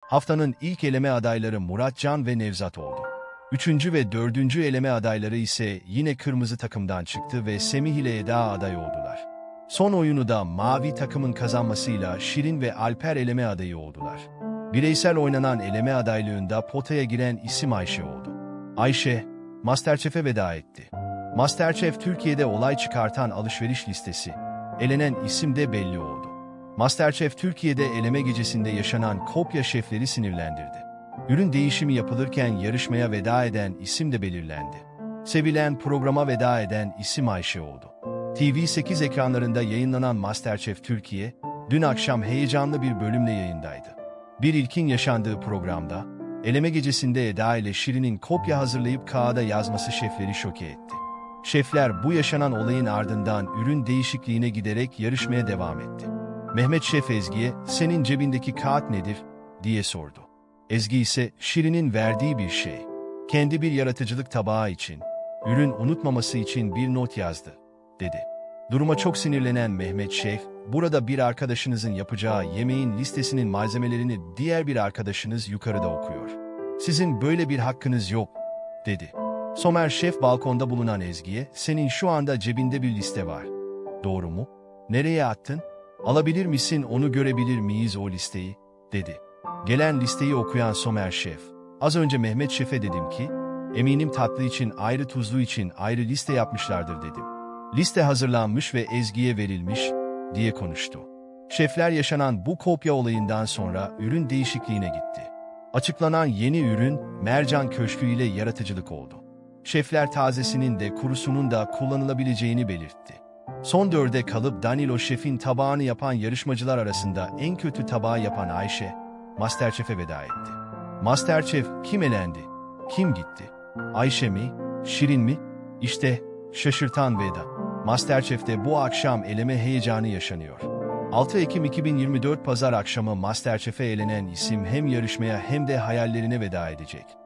Haftanın ilk eleme adayları Muratcan ve Nevzat oldu. Üçüncü ve dördüncü eleme adayları ise yine kırmızı takımdan çıktı ve Semih ile Eda aday oldular. Son oyunu da mavi takımın kazanmasıyla Şirin ve Alper eleme adayı oldular. Bireysel oynanan eleme adaylığında potaya giren isim Ayşe oldu. Ayşe, MasterChef'e veda etti. MasterChef Türkiye'de olay çıkartan alışveriş listesi, elenen isim de belli oldu. MasterChef Türkiye'de eleme gecesinde yaşanan kopya şefleri sinirlendirdi. Ürün değişimi yapılırken yarışmaya veda eden isim de belirlendi. Sevilen programa veda eden isim Ayşe oldu. TV8 ekranlarında yayınlanan MasterChef Türkiye, dün akşam heyecanlı bir bölümle yayındaydı. Bir ilkin yaşandığı programda, eleme gecesinde Eda ile Şirin'in kopya hazırlayıp kağıda yazması şefleri şoke etti. Şefler bu yaşanan olayın ardından ürün değişikliğine giderek yarışmaya devam etti. Mehmet Şef Ezgi'ye "Senin cebindeki kağıt nedir?" diye sordu. Ezgi ise Şirin'in verdiği bir şey. Kendi bir yaratıcılık tabağı için, ürün unutmaması için bir not yazdı, dedi. Duruma çok sinirlenen Mehmet Şef, "Burada bir arkadaşınızın yapacağı yemeğin listesinin malzemelerini diğer bir arkadaşınız yukarıda okuyor. Sizin böyle bir hakkınız yok," dedi. Somer Şef balkonda bulunan Ezgi'ye "Senin şu anda cebinde bir liste var. Doğru mu? Nereye attın? Alabilir misin, onu görebilir miyiz o listeyi?" dedi. Gelen listeyi okuyan Somer Şef, "Az önce Mehmet Şef'e dedim ki, eminim tatlı için ayrı, tuzlu için ayrı liste yapmışlardır dedim. Liste hazırlanmış ve Ezgi'ye verilmiş," diye konuştu. Şefler yaşanan bu kopya olayından sonra ürün değişikliğine gitti. Açıklanan yeni ürün mercan köşkü ile yaratıcılık oldu. Şefler tazesinin de kurusunun da kullanılabileceğini belirtti. Son dörde kalıp Danilo Şef'in tabağını yapan yarışmacılar arasında en kötü tabağı yapan Ayşe, MasterChef'e veda etti. MasterChef kim elendi? Kim gitti? Ayşe mi? Şirin mi? İşte şaşırtan veda. MasterChef'te bu akşam eleme heyecanı yaşanıyor. 6 Ekim 2024 Pazar akşamı MasterChef'e elenen isim hem yarışmaya hem de hayallerine veda edecek.